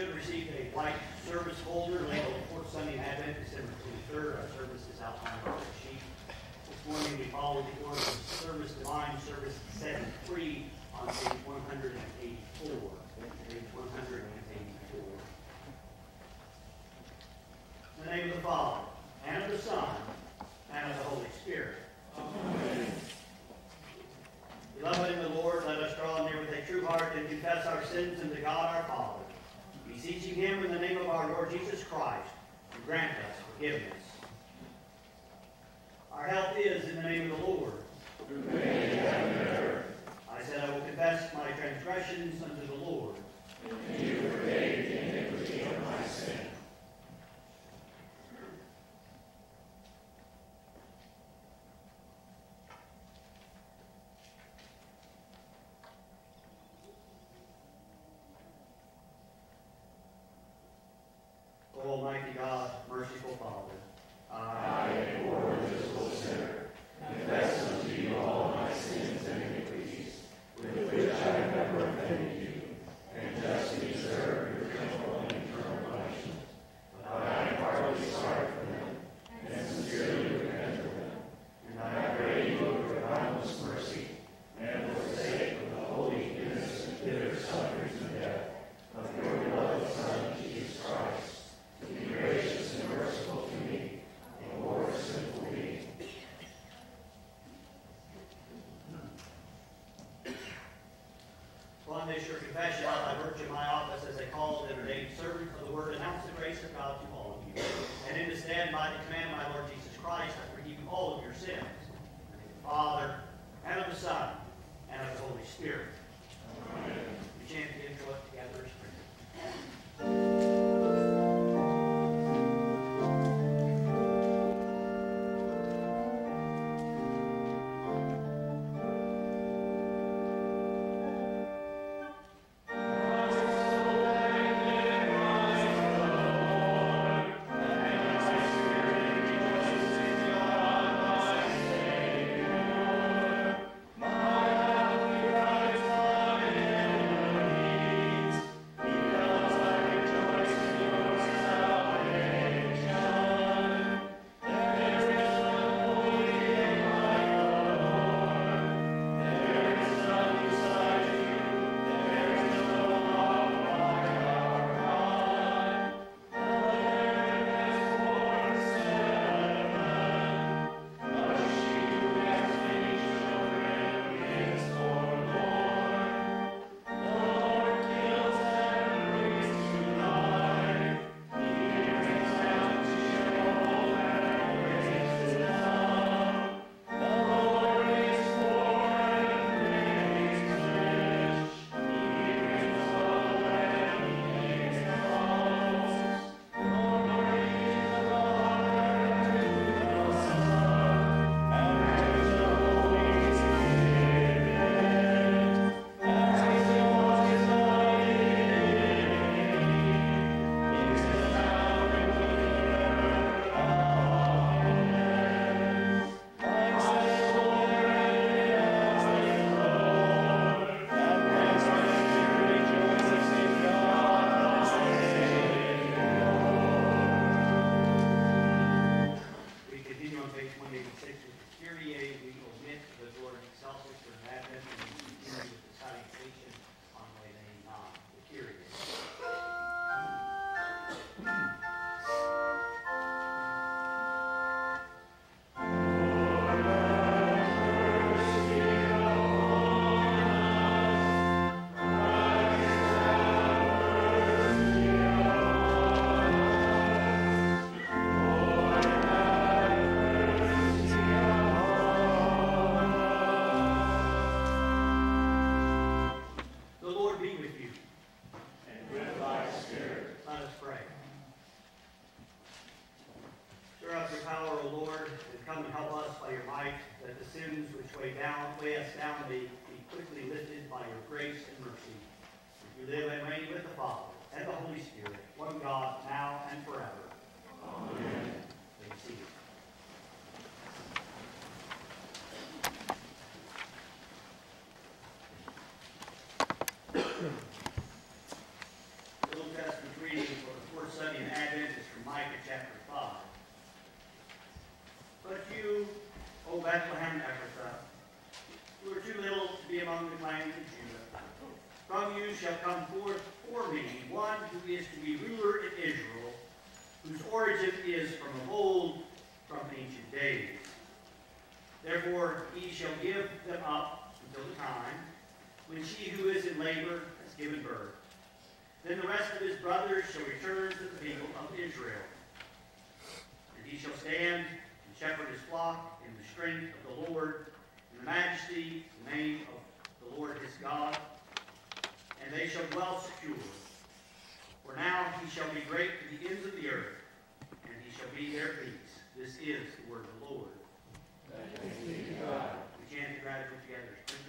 should have received a white service folder labeled Fourth Sunday in Advent, December 23rd. Our service is outlined on the sheet. This morning we followed the order of service, divine service 73 on page 184. Page 184. In the name of the Father, and of the Son, and of the Holy Spirit. Amen. Beloved in the Lord, let us draw near with a true heart and confess our sins unto God our Father, beseeching Him in the name of our Lord Jesus Christ to grant us forgiveness. Our help is in the name of the Lord. I said, I will confess my transgressions unto the Lord. And you forgave the iniquity of my sin. O Almighty God, merciful Father, I, a poor and miserable sinner, confess unto you all my sins and iniquities, with which I have ever offended you, and justly deserve your dreadful and eternal punishment. But I am heartily sorry for them, and sincerely repent of them. And I pray you of your boundless mercy, and for the sake of the holy, innocent, bitter sufferings of death, of your beloved Son, Jesus Christ, to be gracious and merciful to me, a poor sinful being. upon this your confession, by virtue of my office as a called and ordained servant of the word, announce the grace of God to all of you. And in this stand by the command of my Lord Jesus Christ, I forgive you all of your sins. In the name of the Father, and of the Son, and of the Holy Spirit. Amen. We chant the intro together as prayer. Micah chapter 5. But you, O Bethlehem Ephrathah, who are too little to be among the clans of Judah, from you shall come forth for me one who is to be ruler in Israel, whose origin is from of old, from ancient days. Therefore he shall give them up until the time when she who is in labor has given birth. Then the rest of his brothers shall return to the people of Israel. And he shall stand and shepherd his flock in the strength of the Lord, in the majesty, the name of the Lord his God. And they shall dwell secure. For now he shall be great to the ends of the earth, and he shall be their peace. This is the word of the Lord. Thanks be to God. We chant the gratitude together as printed.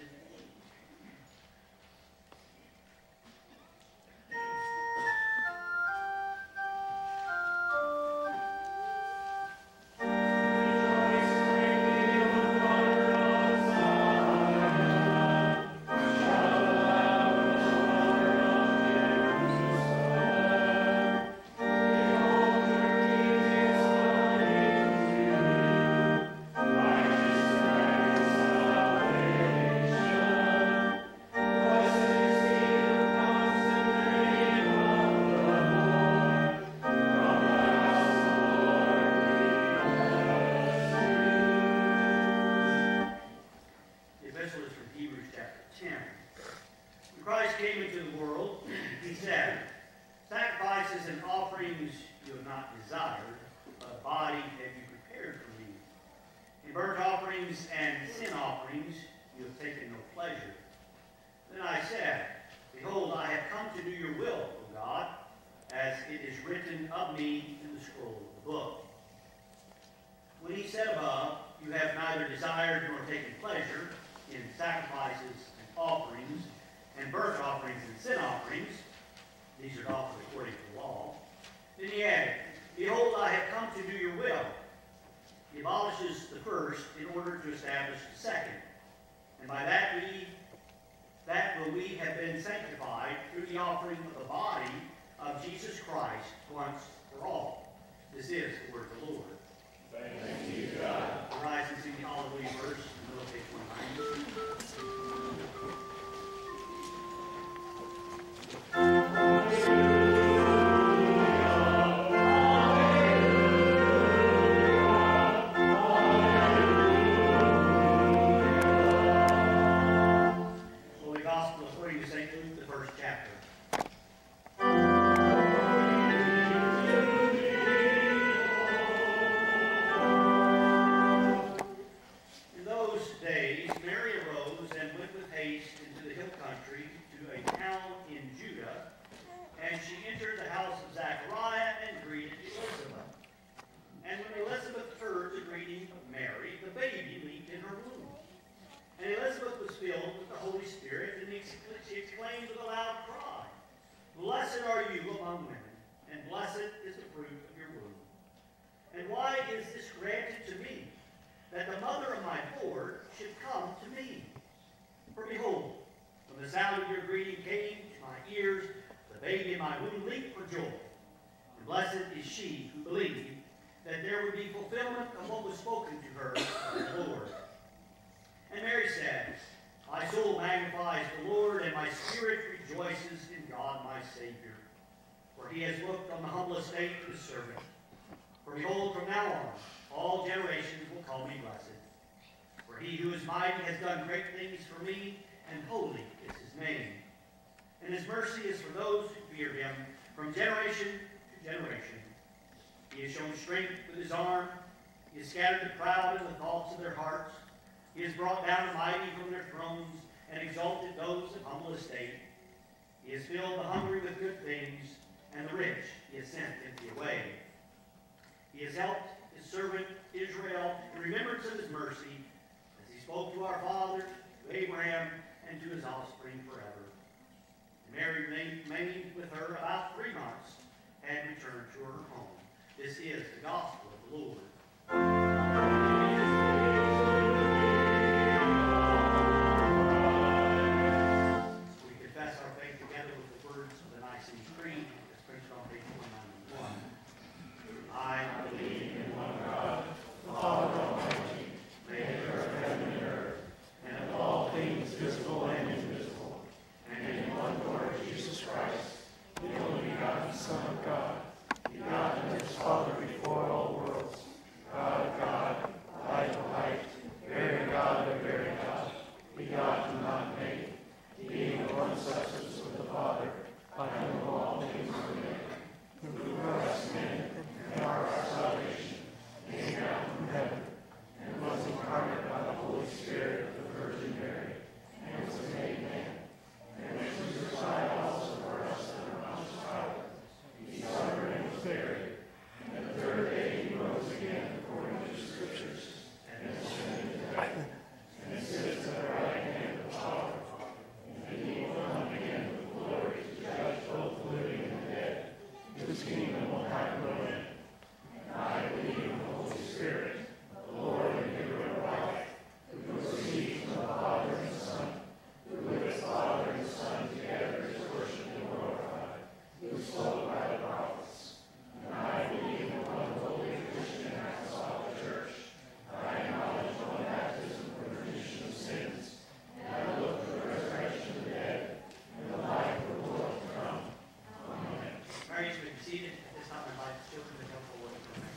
Son of God, begotten of his Father before all worlds, God of God, light of light, very God of very God, begotten, not made, being of one substance with the Father, by whom all things were made, who for us men and our salvation came down from heaven, and was incarnate by the Holy Spirit of the Virgin Mary, and was made man, and was crucified also for us that are not his power. He suffered and was buried, and the third day he rose again according to the Scriptures, and ascended into heaven, and sits at the right hand of the Father. And he will come again with glory to judge both the living and the dead. His kingdom will have no end. And I believe in the Holy Spirit, the Lord and giver of life, who proceeds from the Father and the Son, who with the Father and the Son together is worshipped and glorified, who spoke by the prophets. And I believe in one holy Christian apostolic church. I acknowledge one baptism for the remission of sins, and I look for the resurrection of the dead and the life of the world to come. Amen. Mary, you may be seated. At this time, I invite the children to come forward.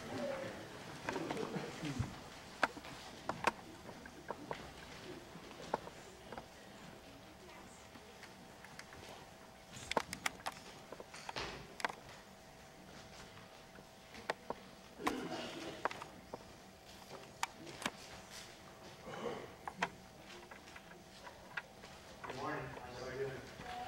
Good morning. How's everybody doing?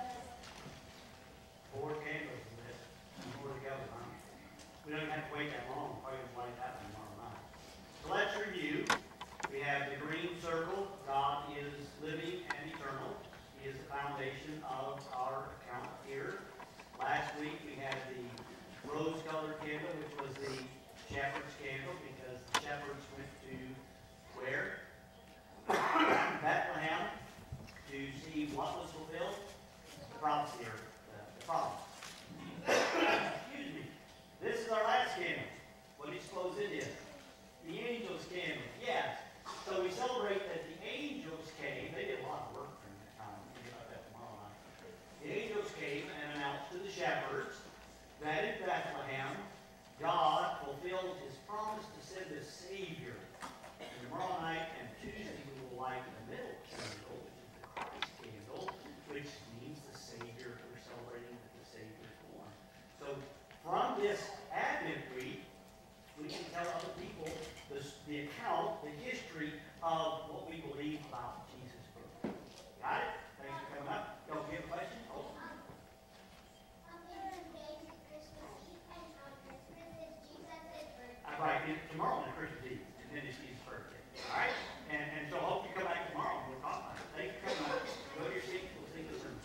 4 candles lit. More to go, huh? We don't have to wait that long. Probably going to light that one tomorrow night. So let's review. We have the green circle. God is living and eternal. He is the foundation of our account here. Last week we had the rose-colored candle, which was the shepherd's candle, because the shepherds went to where? Bethlehem, to see what was fulfilled. The prophecy, or the promise. Excuse me. This is our last candle. What do you suppose it is? The angel's candle. Yes. So we celebrate that the angels came. They did a lot of work during that time. We'll think about that tomorrow night. The angels came and announced to the shepherds that in Bethlehem, God fulfilled his promise to send a Savior. And tomorrow night and Tuesday we will light the middle candle, which is the Christ candle, which means the Savior. We're celebrating that the Savior is born. So from this Advent week, we can tell other people the account, the history of what we believe about Jesus' birth. Got it? Thanks for coming up. Don't give a question? Oh. Right, tomorrow is Christmas Eve, and then it's Jesus' birthday. All right? And so I hope you come back tomorrow and we'll talk about it. Thanks for coming up. Go to your seats. We'll sing the sermon.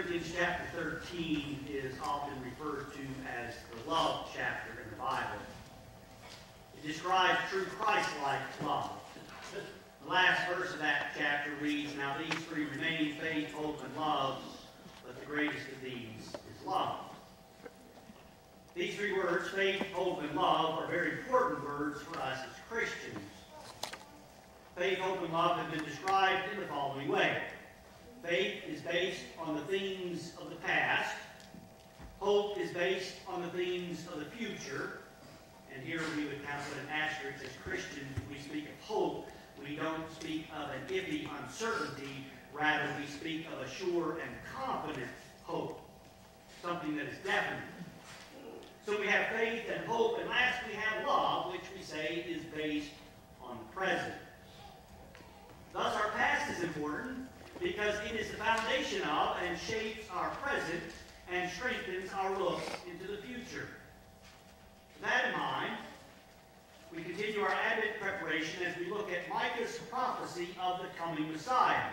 Corinthians chapter 13 is often referred to as the love chapter in the Bible. It describes true Christ-like love. The last verse of that chapter reads, "Now these three remain, faith, hope, and love, but the greatest of these is love." These three words, faith, hope, and love, are very important words for us as Christians. Faith, hope, and love have been described in the following way. Faith is based on the things of the past. Hope is based on the things of the future. And here we would kind of put an asterisk as Christians. When we speak of hope, we don't speak of an iffy uncertainty. Rather, we speak of a sure and confident hope. Something that is definite. So we have faith and hope, and last we have love, which we say is based on the present. Thus, our past is important because it is the foundation of and shapes our present and strengthens our look into the future. With that in mind, we continue our Advent preparation as we look at Micah's prophecy of the coming Messiah.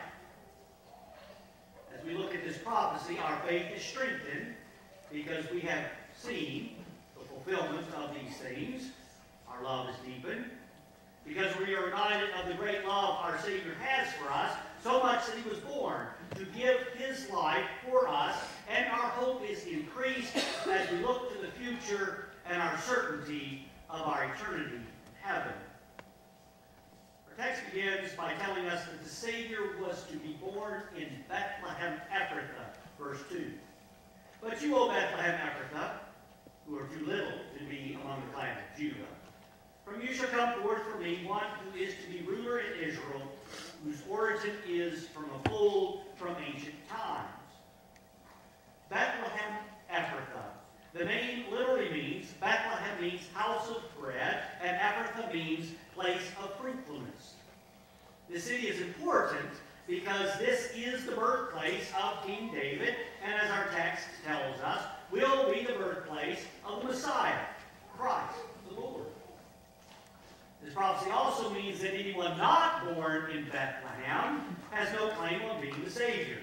As we look at this prophecy, our faith is strengthened because we have seen the fulfillment of these things. Our love is deepened because we are reminded of the great love our Savior has for us, so much that he was born to give his life for us, and our hope is increased as we look to the future and our certainty of our eternity in heaven. Our text begins by telling us that the Savior was to be born in Bethlehem Ephrathah, verse 2. "But you, O Bethlehem Ephrathah, who are too little to be among the clans of Judah, from you shall come forth for me one who is to be ruler in Israel, whose origin is from of old, from ancient times." Bethlehem Ephrathah. The name literally means, Bethlehem means house of bread, and Ephrathah means place of fruitfulness. The city is important because this is the birthplace of King David, and as our text tells us, will be the birthplace of the Messiah, Christ the Lord. This prophecy also means that anyone not born in Bethlehem has no claim on being the Savior.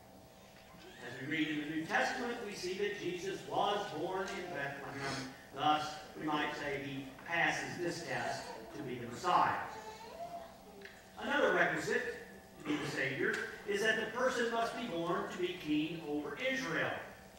As we read in the New Testament, we see that Jesus was born in Bethlehem. Thus, we might say he passes this test to be the Messiah. Another requisite to be the Savior is that the person must be born to be king over Israel.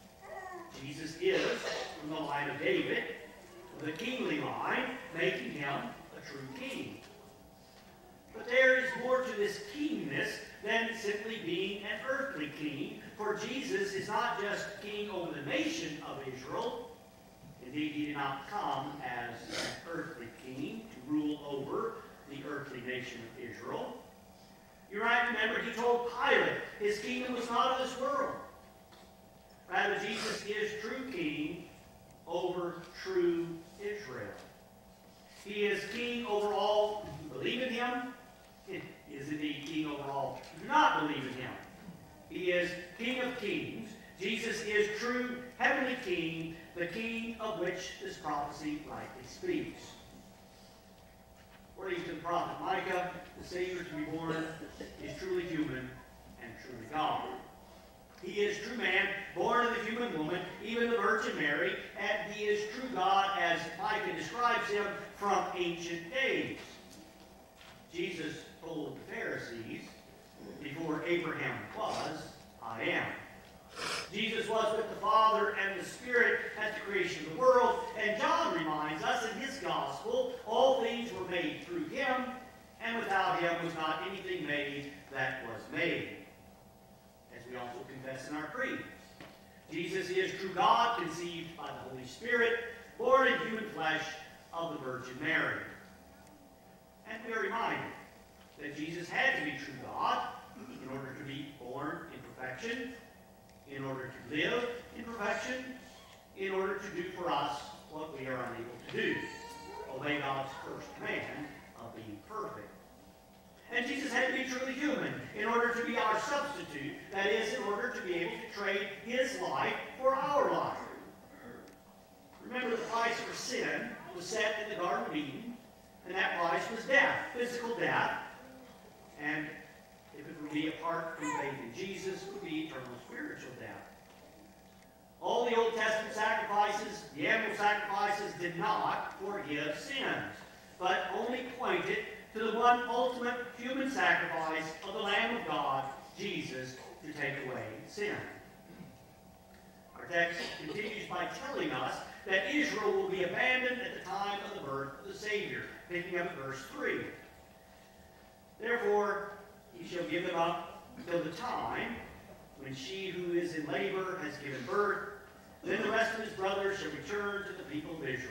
Jesus is from the line of David, the kingly line, making him a true king. But there is more to this kingness than simply being an earthly king, for Jesus is not just king over the nation of Israel. Indeed, he did not come as an earthly king to rule over the earthly nation of Israel. You might remember he told Pilate his kingdom was not of this world. Rather, Jesus is true king over true Israel. He is king over all who believe in him. He is indeed king over all who do not believe in him. He is King of kings. Jesus is true heavenly king, the king of which this prophecy rightly speaks. According to the prophet Micah, the Savior to be born is truly human and truly God. He is true man, born of the human woman, even the Virgin Mary, and he is true God as Micah describes him from ancient days. Jesus told the Pharisees, before Abraham was, I am. Jesus was with the Father and the Spirit at the creation of the world, and John reminds us in his gospel, all things were made through him, and without him was not anything made that was made. As we also confess in our creed, Jesus is true God, conceived by the Holy Spirit, born in human flesh of the Virgin Mary. And we are reminded that Jesus had to be true God in order to be born in perfection, in order to live in perfection, in order to do for us what we are unable to do. Obey God's first command of being perfect. And Jesus had to be truly human in order to be our substitute. That is, in order to be able to trade his life for our life. Remember, the price for sin was set in the Garden of Eden, and that price was death, physical death. And if it would be apart from faith in Jesus, it would be eternal spiritual death. All the Old Testament sacrifices, the animal sacrifices, did not forgive sins, but only pointed to the one ultimate human sacrifice of the Lamb of God, Jesus, to take away sin. Our text continues by telling us that Israel will be abandoned at the time of the birth of the Savior, picking up at verse 3. Therefore, he shall give them up until the time when she who is in labor has given birth. Then the rest of his brothers shall return to the people of Israel.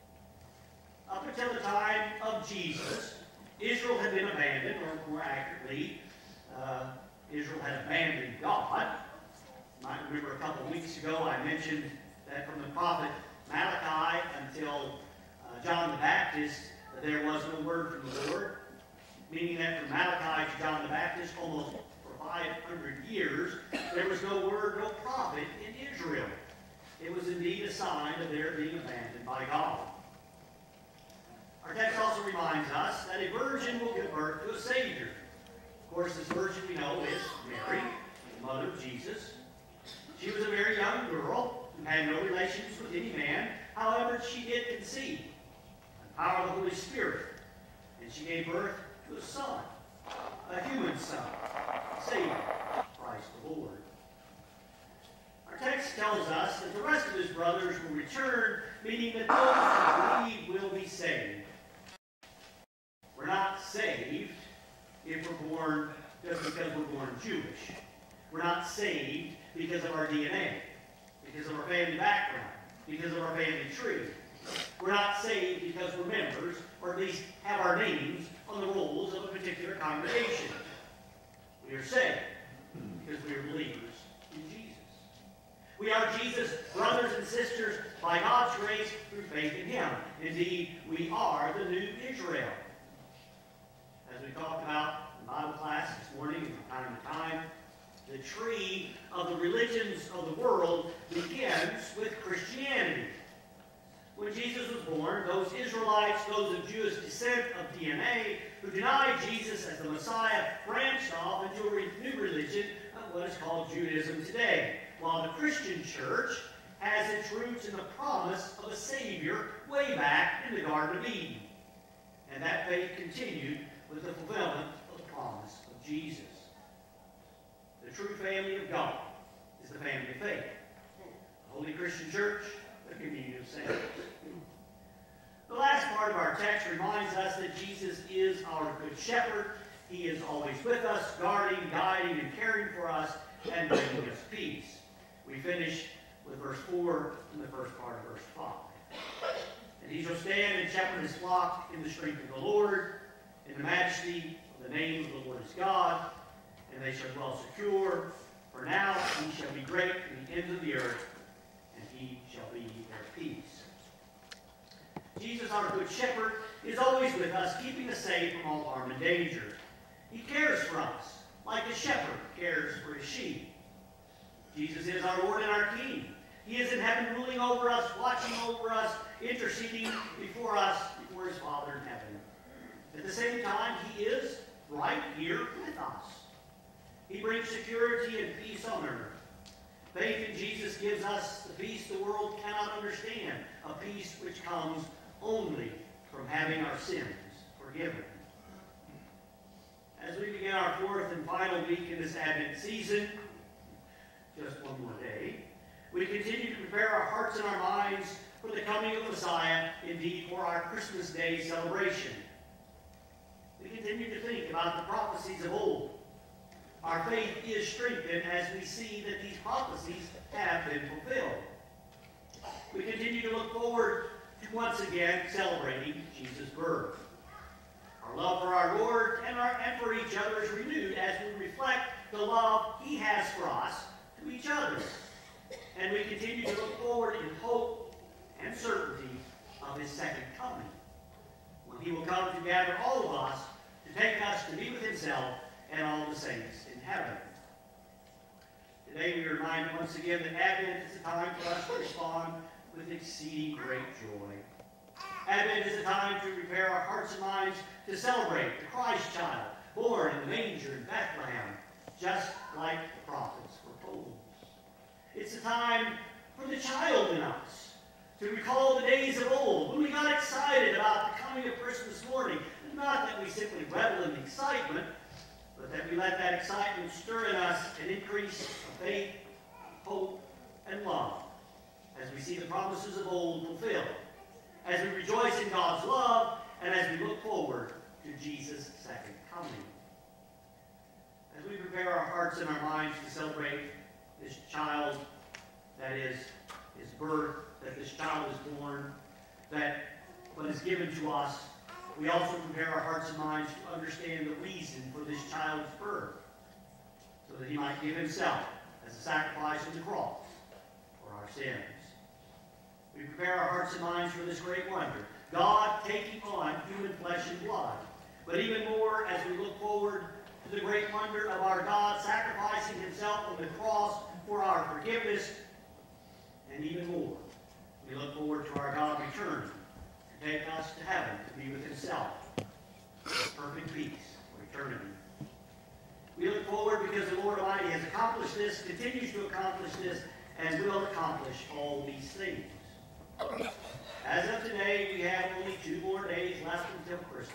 Up until the time of Jesus, Israel had been abandoned, or more accurately, Israel had abandoned God. You might remember a couple of weeks ago I mentioned that from the prophet Malachi until John the Baptist, there was no word from the Lord, meaning that from Malachi to John the Baptist, almost for 500 years, there was no word, no prophet in Israel. It was indeed a sign of their being abandoned by God. Our text also reminds us that a virgin will give birth to a Savior. Of course, this virgin we know is Mary, the mother of Jesus. She was a very young girl who had no relations with any man. However, she did conceive the power of the Holy Spirit, and she gave birth to a son, a human son, a Savior, Christ the Lord. Our text tells us that the rest of his brothers will return, meaning that those who believe will be saved. We're not saved if we're born just because we're born Jewish. We're not saved because of our DNA, because of our family background, because of our family tree. We're not saved because we're members, or at least have our names on the rolls of a particular congregation. We are saved because we are believers in Jesus. We are Jesus' brothers and sisters by God's grace through faith in him. Indeed, we are the new Israel. As we talked about in Bible class this morning and from time to time, the tree of the religions of the world begins with Christianity. When Jesus was born, those Israelites, those of Jewish descent of DNA, who denied Jesus as the Messiah, branched off into a new religion of what is called Judaism today, while the Christian church has its roots in the promise of a Savior way back in the Garden of Eden. And that faith continued with the fulfillment of the promise of Jesus. The true family of God is the family of faith. The Holy Christian Church, the communion of saints. The last part of our text reminds us that Jesus is our good shepherd. He is always with us, guarding, guiding, and caring for us, and bringing us peace. We finish with verse 4 in the first part of verse 5. And he shall stand and shepherd his flock in the strength of the Lord, in the majesty of the name of the Lord his God, and they shall dwell secure. For now he shall be great in the ends of the earth, and he shall be their peace. Jesus, our good shepherd, is always with us, keeping us safe from all harm and danger. He cares for us, like a shepherd cares for his sheep. Jesus is our Lord and our King. He is in heaven ruling over us, watching over us, interceding before us, before his Father in heaven. At the same time, he is right here with us. He brings security and peace on earth. Faith in Jesus gives us the peace the world cannot understand, a peace which comes only from having our sins forgiven. As we begin our fourth and final week in this Advent season, just one more day, we continue to prepare our hearts and our minds for the coming of Messiah, indeed for our Christmas Day celebration. We continue to think about the prophecies of old. Our faith is strengthened as we see that these prophecies have been fulfilled. We continue to look forward to once again celebrating Jesus' birth. Our love for our Lord and for each other is renewed as we reflect the love he has for us to each other. And we continue to look forward in hope and certainty of his second coming, when he will come to gather all of us to take us to be with himself and all the saints in heaven. Today we are reminded once again that Advent is a time for us to respond with exceeding great joy. Advent is a time to prepare our hearts and minds to celebrate the Christ child, born in the manger in Bethlehem, just like the prophets foretold. It's a time for the child in us, to recall the days of old when we got excited about the coming of Christmas morning. Not that we simply revel in the excitement, but that we let that excitement stir in us an increase of faith, hope, and love as we see the promises of old fulfilled, as we rejoice in God's love, and as we look forward to Jesus' second coming. As we prepare our hearts and our minds to celebrate this child, that is, his birth, that this child is born, that what is given to us, we also prepare our hearts and minds to understand the reason for this child's birth, so that he might give himself as a sacrifice on the cross for our sins. We prepare our hearts and minds for this great wonder, God taking on human flesh and blood, but even more as we look forward to the great wonder of our God sacrificing himself on the cross for our forgiveness, and even more, we look forward to our God returning to take us to heaven to be with himself, with perfect peace for eternity. We look forward because the Lord Almighty has accomplished this, continues to accomplish this, and will accomplish all these things. As of today, we have only 2 more days left until Christmas.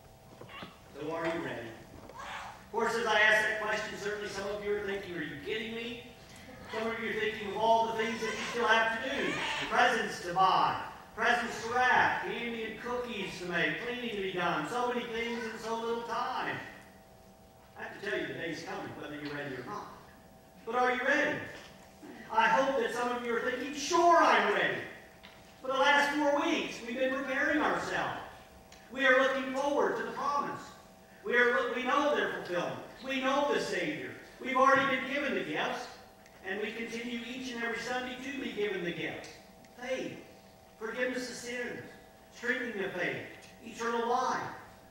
So are you ready? Of course, as I ask that question, certainly some of you are thinking, are you kidding me? Some of you are thinking of all the things that you still have to do. Presents to buy, presents to wrap, candy and cookies to make, cleaning to be done, so many things in so little time. I have to tell you, the day's coming, whether you're ready or not. But are you ready? I hope that some of you are thinking, sure, I'm ready. For the last 4 weeks, we've been preparing ourselves. We are looking forward to the promise. We know their fulfillment. We know the Savior. We've already been given the gifts, and we continue each and every Sunday to be given the gifts. Faith, forgiveness of sins, strengthening of faith, eternal life.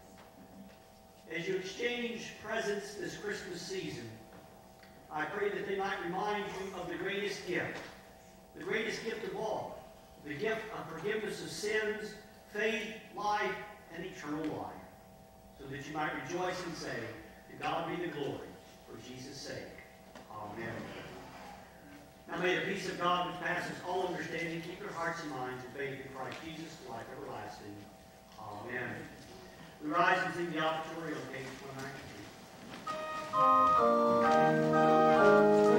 As you exchange presents this Christmas season, I pray that they might remind you of the greatest gift of all, the gift of forgiveness of sins, faith, life, and eternal life, so that you might rejoice and say, to God be the glory, for Jesus' sake. Amen. Now may the peace of God which passes all understanding keep your hearts and minds in faith in Christ Jesus to life everlasting. Amen. We rise and sing the offertory on page 193.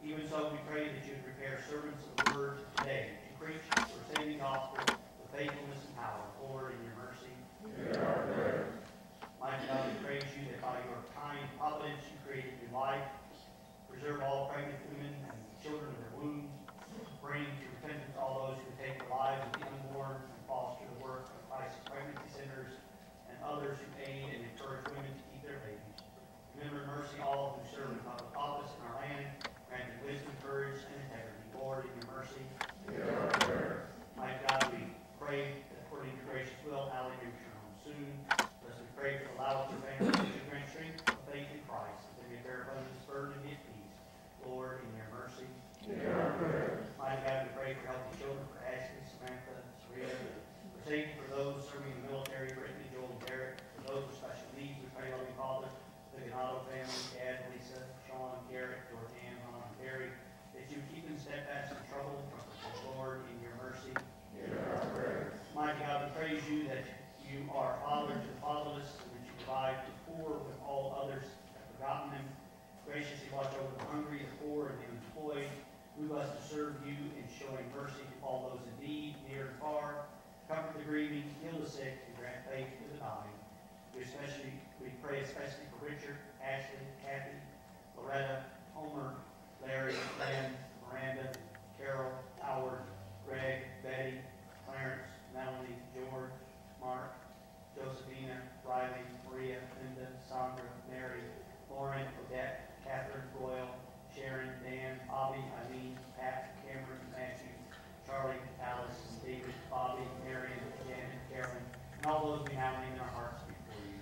Even so, we pray that you would prepare servants of the word today to preach the saving gospel with faithfulness and power. Lord, in your mercy. Hear our prayer. Mighty God, we praise you that by your kind providence you created new life, preserve all pregnant women and children of their womb, bring to repentance all those who take the lives of the unborn, and foster the work of Christ's pregnancy centers, and others who aid and encourage women to keep their babies. Remember in mercy all who serve in public office in our land, granting wisdom, courage, and integrity. Lord, in your mercy. Hear our prayer. Mighty God, we pray that according to your gracious will, Allie may return home soon. Thus we pray for the Lowitzer family to grant strength of faith in Christ, that they may bear upon this burden and get peace. Lord, in your mercy. Hear our prayer. Mighty God, we pray for healthy children, for Ashley, Samantha, and Serena, for safety for those serving in the military, Brittany, Joel, and Derek, for those with special needs. We pray, Loving Father, the Ganato family, Dad, Lisa, Sean, Garrett, Jordan, Ron, and Barry, that you keep them steadfast in trouble. Lord, in your mercy. Hear our prayer. Mighty God, we praise you that you are Father to the fatherless, and that you provide for the poor when all others have forgotten them. Graciously watch over the hungry, the poor, and the unemployed. Move us to serve you in showing mercy to all those in need, near and far. Comfort the grieving, heal the sick, and grant faith to the dying. We pray especially for Richard, Ashley, Kathy, Loretta, Homer, Larry, Glenn, Miranda, Carol, Howard, Greg, Betty, Clarence, Melanie, George, Mark, Josephina, Riley, Maria, Linda, Sandra, Mary, Lauren, Odette, Catherine, Royal, Sharon, Dan, Bobby, Eileen, Pat, Cameron, Matthew, Charlie, Alice, David, Bobby, Marion, Janet, Carolyn, and all those we now name in our hearts before you.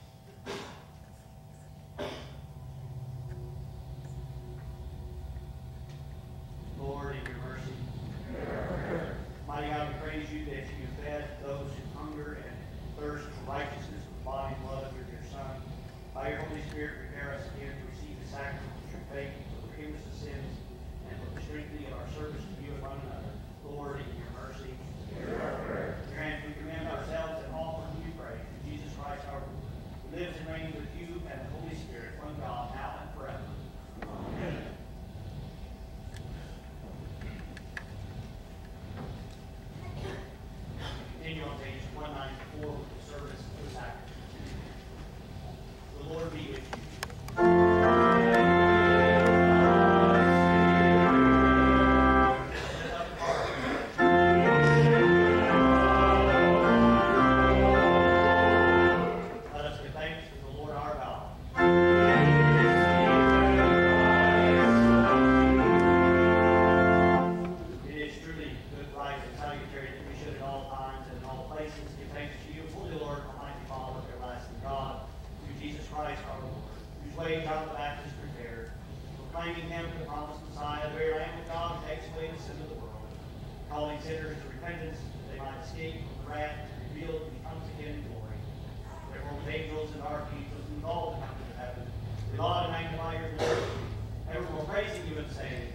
Lord, in your mercy. Mighty God, we praise you that you fed those who hunger and thirst for righteousness with the body and blood of your dear Son. By your Holy Spirit, prepare us again to receive the sacrament of true faith for the forgiveness of sins and for the strengthening of our service to you and one another. Lord, in your mercy. Hear our prayer. Grant we commend ourselves and all for whom we pray, through Jesus Christ our Lord, who lives and reigns with you and the Holy Spirit, one God, now and forever. Amen. Continue on page 194 with the service of the sacrament. The Lord be with you. Let us give thanks to the Lord our God. It is truly good, right, and salutary that we should at all times and in all places give thanks to you, Holy Lord, Almighty Father, everlasting God, through Jesus Christ our Lord, whose way John the Baptist prepared, proclaiming him the promised Messiah, the very Lamb of God who takes away the sin of the world, calling sinners to repentance that they might escape from the wrath that is revealed when he comes again in glory. Therefore, with angels and archangels and all the company of heaven, we laud and magnify your glory, evermore praising you and saying,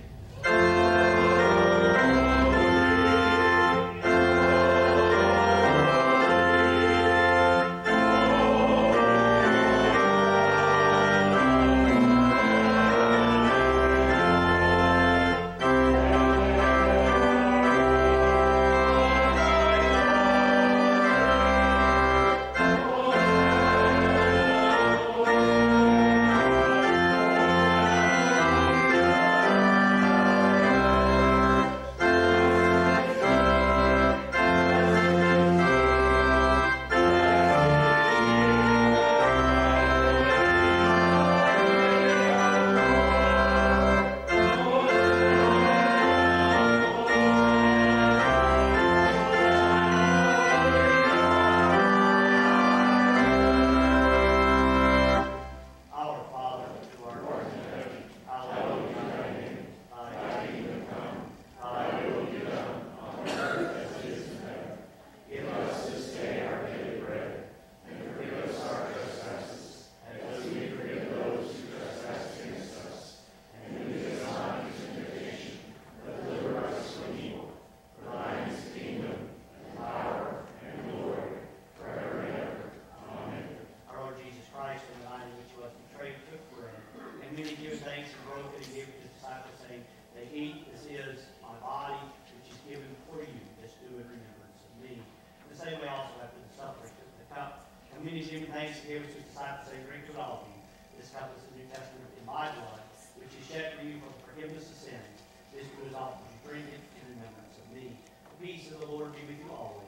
disciples, saying, "They eat, this is my body, which is given for you. This do in remembrance of me." In the same way also after the supper, he took the cup, and when he was giving thanks, he gave it to his disciples, saying, "Drink to it all of you. This cup is the New Testament in my blood, which is shed for you for the forgiveness of sins. This do as often as you drink it in remembrance of me." The peace of the Lord be with you always.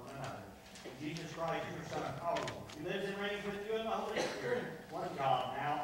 Jesus Christ, your Son, our Lord, who lives and reigns with you in the Holy Spirit, one God, now